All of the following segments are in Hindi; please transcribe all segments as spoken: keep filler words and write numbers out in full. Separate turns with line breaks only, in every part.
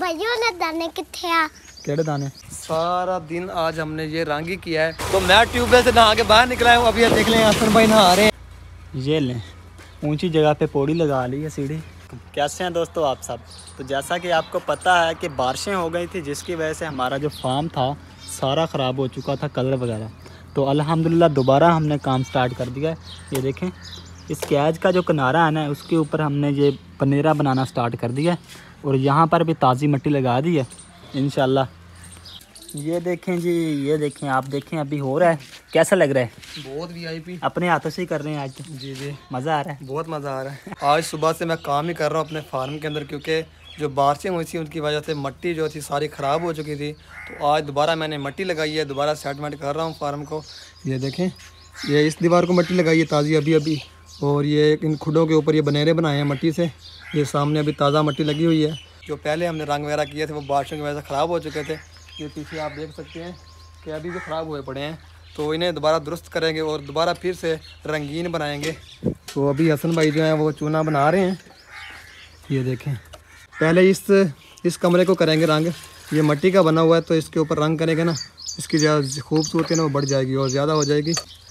भाइयों ने दाने किथे आ
केड़े दाने? सारा दिन आज हमने ये रंग ही किया है। तो मैं ट्यूबवेल से नहा के बाहर निकला हूँ। अभी देख लें हसन भाई नहा रहे हैं। ये लें ऊंची जगह पे पौड़ी लगा ली है सीढ़ी। कैसे हैं दोस्तों आप सब? तो जैसा कि आपको पता है कि बारिशें हो गई थी जिसकी वजह से हमारा जो फार्म था सारा ख़राब हो चुका था, कलर वगैरह। तो अल्हम्दुलिल्लाह दोबारा हमने काम स्टार्ट कर दिया है। ये देखें इस कैज का जो किनारा है ना उसके ऊपर हमने ये पनेरा बनाना स्टार्ट कर दिया है और यहाँ पर भी ताज़ी मिट्टी लगा दी है इंशाल्लाह। ये देखें जी, ये देखें, आप देखें अभी हो रहा है। कैसा लग रहा है? बहुत वीआईपी। अपने हाथों से ही कर रहे हैं आज तो। जी जी मज़ा आ रहा है, बहुत मज़ा आ रहा है। आज सुबह से मैं काम ही कर रहा हूँ अपने फार्म के अंदर, क्योंकि जो बारिशें हुई थी उनकी वजह से मिट्टी जो थी सारी ख़राब हो चुकी थी। तो आज दोबारा मैंने मिट्टी लगाई है, दोबारा सेटमेंट कर रहा हूँ फार्म को। ये देखें ये इस दीवार को मिट्टी लगाई है ताज़ी अभी अभी, और ये इन खुडों के ऊपर ये बनेरे बनाए हैं मिट्टी से। ये सामने अभी ताज़ा मिट्टी लगी हुई है। जो पहले हमने रंग वगैरह किए थे वो बारिशों की वजह से ख़राब हो चुके थे। ये पीछे आप देख सकते हैं कि अभी भी ख़राब हुए पड़े हैं। तो इन्हें दोबारा दुरुस्त करेंगे और दोबारा फिर से रंगीन बनाएंगे। तो अभी हसन भाई जो हैं वो चूना बना रहे हैं। ये देखें पहले इस इस कमरे को करेंगे रंग। ये मिट्टी का बना हुआ है तो इसके ऊपर रंग करेंगे ना, इसकी जो खूबसूरती है ना वो बढ़ जाएगी और ज़्यादा हो जाएगी।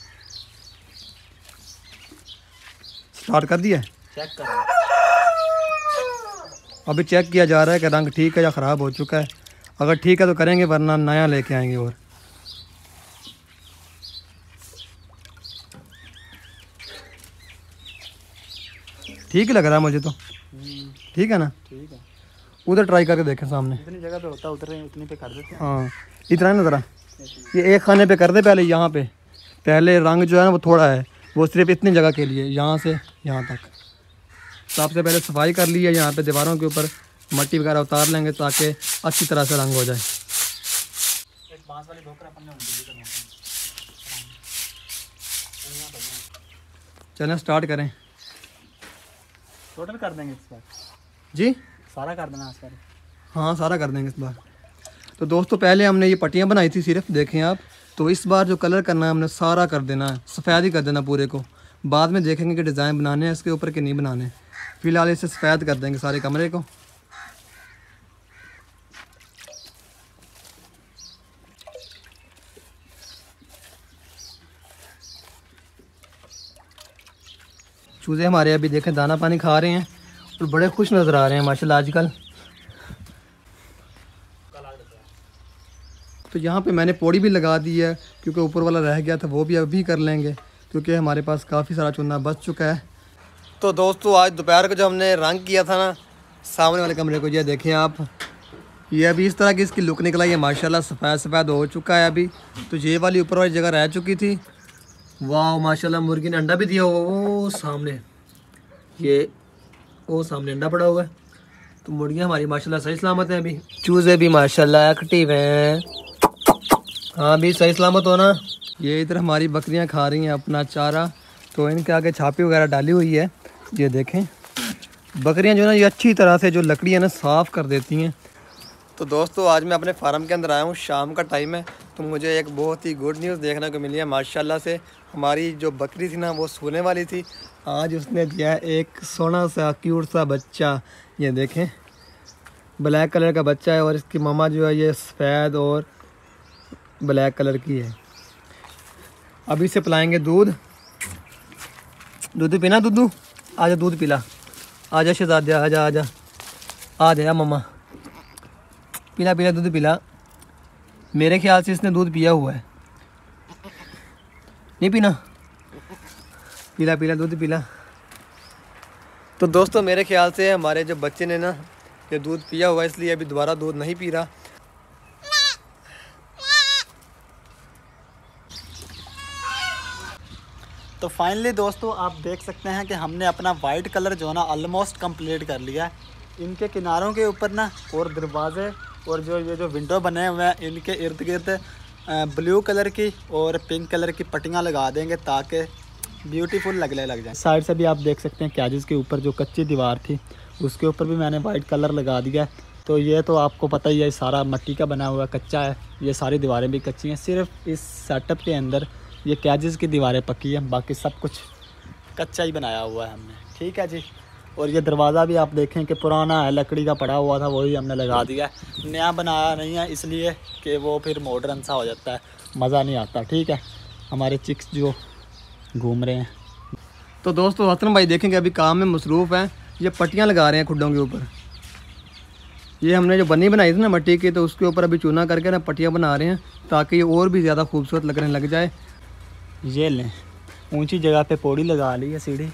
स्टार्ट कर दिया, चेक कर। अभी चेक किया जा रहा है कि रंग ठीक है या ख़राब हो चुका है। अगर ठीक है तो करेंगे, वरना नया लेके आएंगे। और ठीक लग रहा है मुझे तो। ठीक है ना? ठीक है। उधर ट्राई करके देखें सामने। इतनी जगह पे होता है उधर उतनी पे कर देते हैं। हाँ इतना ना ज़रा ये एक खाने पे कर दे पहले। यहाँ पे पहले रंग जो है ना वो थोड़ा है, वो सिर्फ इतनी जगह के लिए, यहाँ से यहाँ तक। सबसे पहले सफाई कर ली है। यहाँ पे दीवारों के ऊपर मिट्टी वगैरह उतार लेंगे ताकि अच्छी तरह से रंग हो जाए। चलें स्टार्ट करें। टोटल कर देंगे इस बार जी? सारा कर देना इस बार? हाँ सारा कर देंगे इस बार। तो दोस्तों पहले हमने ये पट्टियाँ बनाई थी सिर्फ, देखें आप। तो इस बार जो कलर करना है हमने सारा कर देना है, सफ़ेद ही कर देना पूरे को। बाद में देखेंगे कि डिज़ाइन बनाने हैं इसके ऊपर कि नहीं बनाने। फ़िलहाल इसे सफ़ेद कर देंगे सारे कमरे को। चूज़े हमारे अभी देखें दाना पानी खा रहे हैं और बड़े खुश नज़र आ रहे हैं माशाल्लाह आजकल। तो यहाँ पे मैंने पौड़ी भी लगा दी है क्योंकि ऊपर वाला रह गया था, वो भी अभी कर लेंगे क्योंकि हमारे पास काफ़ी सारा चूना बच चुका है। तो दोस्तों आज दोपहर को जो हमने रंग किया था ना सामने वाले कमरे को, ये देखें आप, ये अभी इस तरह की इसकी लुक निकला है माशाल्लाह। सफ़ेद सफ़ेद हो चुका है अभी। तो ये वाली ऊपर वाली जगह रह चुकी थी। वाह माशाल्लाह मुर्गी ने अंडा भी दिया हुआ, वो सामने, ये वो सामने अंडा पड़ा हुआ है। तो मुर्गियाँ हमारी माशाल्लाह सही सलामत हैं अभी। चूज़े भी माशाल्लाह एक्टिव हैं। हाँ भी सही सलामत हो ना। ये इधर हमारी बकरियाँ खा रही हैं अपना चारा, तो इनके आगे छापी वगैरह डाली हुई है। ये देखें बकरियाँ जो ना ये अच्छी तरह से जो लकड़ियाँ ना साफ़ कर देती हैं। तो दोस्तों आज मैं अपने फार्म के अंदर आया हूँ, शाम का टाइम है। तो मुझे एक बहुत ही गुड न्यूज़ देखने को मिली है माशाल्लाह से। हमारी जो बकरी थी ना वो सोने वाली थी, आज उसने दिया एक सोना सा क्यूट सा बच्चा। ये देखें ब्लैक कलर का बच्चा है और इसकी मम्मा जो है ये सफ़ेद और ब्लैक कलर की है। अभी इसे पिलाएंगे दूध। दूध पीना? दूधू आजा, दूध पिला। आजा शहजादिया, आजा आजा आ जाया मम्मा, पिला पिला दूध पिला। मेरे ख्याल से इसने दूध पिया हुआ है। नहीं पीना? पिला पिला दूध पिला। तो दोस्तों मेरे ख्याल से हमारे जो बच्चे ने ना ये दूध पिया हुआ है, इसलिए अभी दोबारा दूध नहीं पी रहा। तो फाइनली दोस्तों आप देख सकते हैं कि हमने अपना वाइट कलर जो है ना ऑलमोस्ट कंप्लीट कर लिया है। इनके किनारों के ऊपर ना और दरवाजे और जो ये जो विंडो बने हुए हैं इनके इर्द गिर्द ब्लू कलर की और पिंक कलर की पट्टियाँ लगा देंगे ताकि ब्यूटीफुल लगने लग जाए। साइड से भी आप देख सकते हैं कैजेस के ऊपर जो कच्ची दीवार थी उसके ऊपर भी मैंने वाइट कलर लगा दिया है। तो ये तो आपको पता ही है सारा मिट्टी का बना हुआ कच्चा है, ये सारी दीवारें भी कच्ची हैं। सिर्फ इस सेटअप के अंदर ये कैजेस की दीवारें पक्की हैं, बाकी सब कुछ कच्चा ही बनाया हुआ है हमने। ठीक है जी। और ये दरवाज़ा भी आप देखें कि पुराना है, लकड़ी का पड़ा हुआ था, वही हमने लगा दिया। नया बनाया नहीं है इसलिए कि वो फिर मॉडर्न सा हो जाता है, मज़ा नहीं आता। ठीक है, हमारे चिक्स जो घूम रहे हैं। तो दोस्तों हसन भाई देखेंगे अभी काम में मसरूफ़ हैं, ये पट्टियाँ लगा रहे हैं खुड्डों के ऊपर। ये हमने जो बनी बनाई थी ना मिट्टी की, तो उसके ऊपर अभी चूना करके ना पट्टियाँ बना रहे हैं ताकि ये और भी ज़्यादा खूबसूरत लगने लग जाए। ये लें, ऊंची जगह पे पौड़ी लगा ली है, सीढ़ी।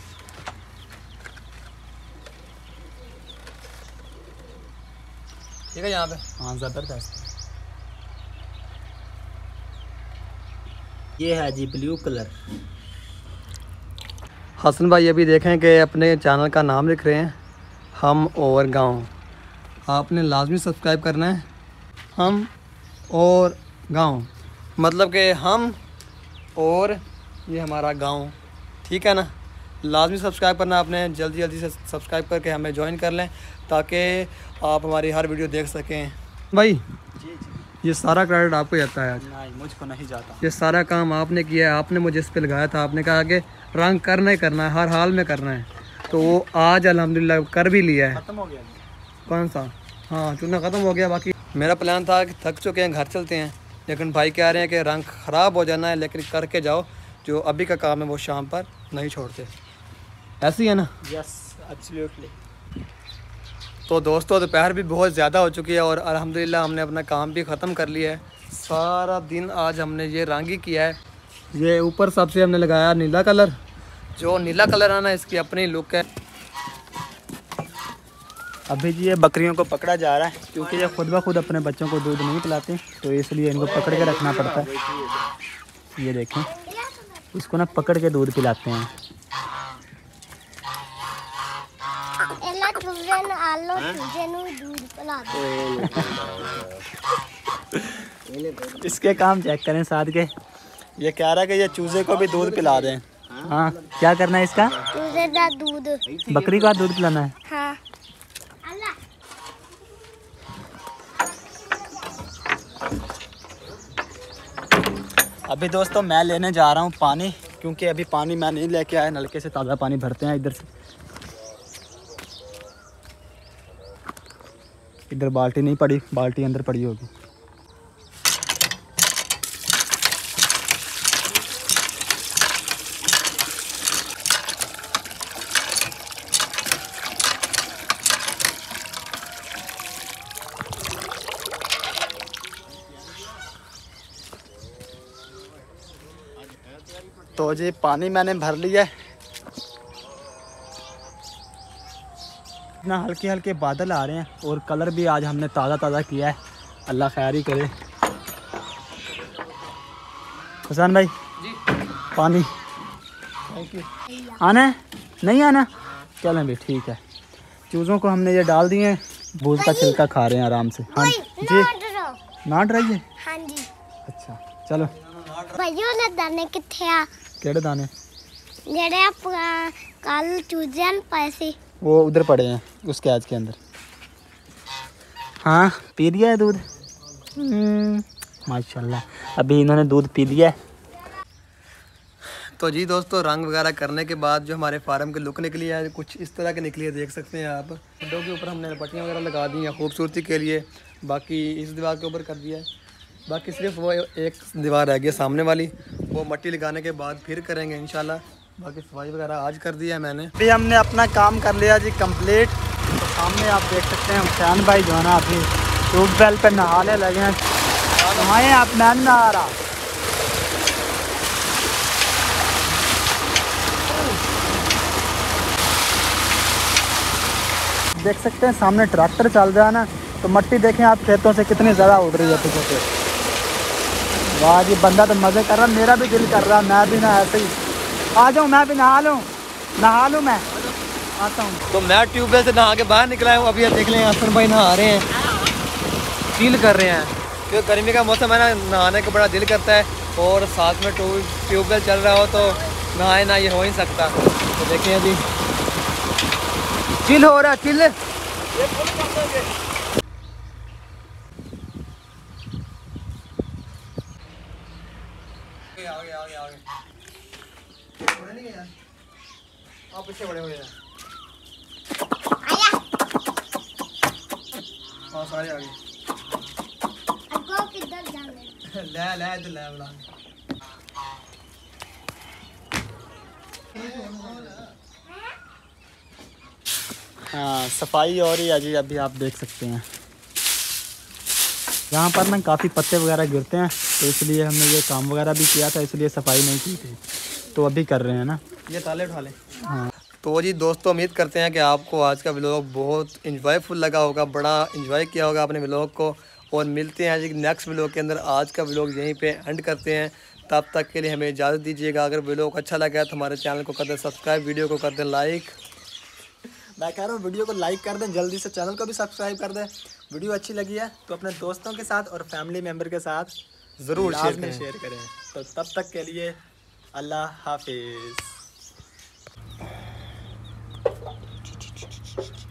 ठीक है यहाँ पे, हाँ ज़बरदस्त। ये है जी ब्लू कलर। हसन भाई अभी देखें कि अपने चैनल का नाम लिख रहे हैं, हम और गांव। आपने लाजमी सब्सक्राइब करना है, हम और गांव, मतलब कि हम और ये हमारा गांव। ठीक है ना, लाजमी सब्सक्राइब करना आपने, जल्दी जल्दी से सब्सक्राइब करके हमें ज्वाइन कर लें ताकि आप हमारी हर वीडियो देख सकें। भाई जी जी, ये सारा क्रेडिट आपको जाता है आज? नहीं, मुझको नहीं जाता। ये सारा काम आपने किया है, आपने मुझे इस पे लगाया था। आपने कहा कि रंग करना ही करना है, हर हाल में करना है, तो वो आज अल्हम्दुलिल्लाह कर भी लिया है। ख़त्म हो गया? कौन सा? हाँ, चूना ख़त्म हो गया। बाकी मेरा प्लान था कि थक चुके हैं, घर चलते हैं, लेकिन भाई कह रहे हैं कि रंग ख़राब हो जाना है, लेकिन करके जाओ, जो अभी का काम है वो शाम पर नहीं छोड़ते। ऐसी है ना? Yes, absolutely. तो दोस्तों दोपहर भी बहुत ज़्यादा हो चुकी है और अल्हम्दुलिल्लाह हमने अपना काम भी ख़त्म कर लिया है। सारा दिन आज हमने ये रंग ही किया है। ये ऊपर सबसे हमने लगाया नीला कलर। जो नीला कलर है ना, इसकी अपनी लुक है। अभी जी ये बकरियों को पकड़ा जा रहा है क्योंकि ये खुद ब खुद अपने बच्चों को दूध नहीं पिलाते, तो इसलिए इनको पकड़ के रखना पड़ता है। ये देखें, इसको ना पकड़ के दूध पिलाते हैं। इसके काम चेक करें साथ के। ये कह रहा है कि ये चूजे को भी दूध पिला दें। हाँ, क्या करना है इसका? चूजे का दूध, बकरी का दूध पिलाना है। हाँ। अभी दोस्तों मैं लेने जा रहा हूँ पानी, क्योंकि अभी पानी मैं नहीं लेके आया, नलके से ताज़ा पानी भरते हैं इधर से। इधर बाल्टी नहीं पड़ी, बाल्टी अंदर पड़ी होगी। तो जी पानी मैंने भर लिया है। इतना हल्के हल्के बादल आ रहे हैं और कलर भी आज हमने ताज़ा ताज़ा किया है। अल्लाह खैर ही करे। हुसैन भाई जी, पानी थैंक यू। आना है? नहीं आना? चलें भी, ठीक है। चूज़ों को हमने ये डाल दिए हैं, भूस का छिलका खा रहे हैं आराम से। हाँ जी, नाट रही है। हाँ जी। अच्छा चलो। भाइयों ने दाने किथे आ? केड़े दाने? जेड़े आप कल चूजे पैसे वो उधर पड़े हैं उस कैच के अंदर। हाँ, पी लिया है दूध? माशाल्लाह, अभी इन्होंने दूध पी लिया है। तो जी दोस्तों, रंग वगैरह करने के बाद जो हमारे फार्म की लुक निकली है कुछ इस तरह की निकली है, देख सकते हैं आप। विंडो के ऊपर हमने पट्टियाँ वगैरह लगा दी हैं खूबसूरती के लिए। बाकी इस दीवार के ऊपर कर दिया है। बाकी सिर्फ वो एक दीवार रह गई सामने वाली, वो मट्टी लगाने के बाद फिर करेंगे इंशाल्लाह। बाकी सफाई वगैरह आज कर दिया है मैंने। अभी हमने अपना काम कर लिया जी कंप्लीट। तो सामने आप देख सकते हैं हुसैन भाई जो है ना अभी ट्यूबवेल पे नहाने लगे हैं। नहाए आप? मैं नहीं नहा रहा। देख सकते हैं सामने ट्रैक्टर चल रहा है ना, तो मट्टी देखें आप खेतों से कितनी ज़्यादा उड़ रही है पीछे से। वाह जी, बंदा तो मज़े कर रहा, मेरा भी दिल कर रहा, मैं भी ना ऐसे ही आ जाऊँ, मैं भी नहा लूँ नहा लूँ मैं आता हूँ। तो मैं ट्यूबवेल से नहा के बाहर निकला हूँ। अभी देख लें हसन भाई नहा रहे हैं, फील कर रहे हैं, क्योंकि गर्मी का मौसम है ना, नहाने का बड़ा दिल करता है। और साथ में ट्यूबवेल चल रहा हो तो नहाए ना, ये हो ही सकता। तो देखें अभी चिल हो रहा, चिल। आगे आगे आगे आप पीछे बड़े हो जाए। हाँ सारे आ गए।
आपको किधर जाना है?
ले ले इधर ले बुला। हाँ सफाई हो रही है जी, अभी आप देख सकते हैं यहाँ पर ना काफ़ी पत्ते वगैरह गिरते हैं, तो इसलिए हमने ये काम वगैरह भी किया था, इसलिए सफाई नहीं की थी, तो अभी कर रहे हैं ना। ये ताले उठा लें। हाँ तो जी दोस्तों, उम्मीद करते हैं कि आपको आज का व्लॉग बहुत इंजॉयफुल लगा होगा, बड़ा इंजॉय किया होगा आपने व्लॉग को, और मिलते हैं जी नेक्स्ट व्लॉग के अंदर। आज का व्लॉग यहीं पे एंड करते हैं, तब तक के लिए हमें इजाज़त दीजिएगा। अगर व्लॉग अच्छा लगा तो हमारे चैनल को कर दें सब्सक्राइब, वीडियो को कर दें लाइक। मैं कह रहा हूँ वीडियो को लाइक कर दें, जल्दी से चैनल को भी सब्सक्राइब कर दें। वीडियो अच्छी लगी है तो अपने दोस्तों के साथ और फैमिली मेम्बर के साथ ज़रूर शेयर करें शेयर करें तो तब तक के लिए अल्लाह हाफिज़।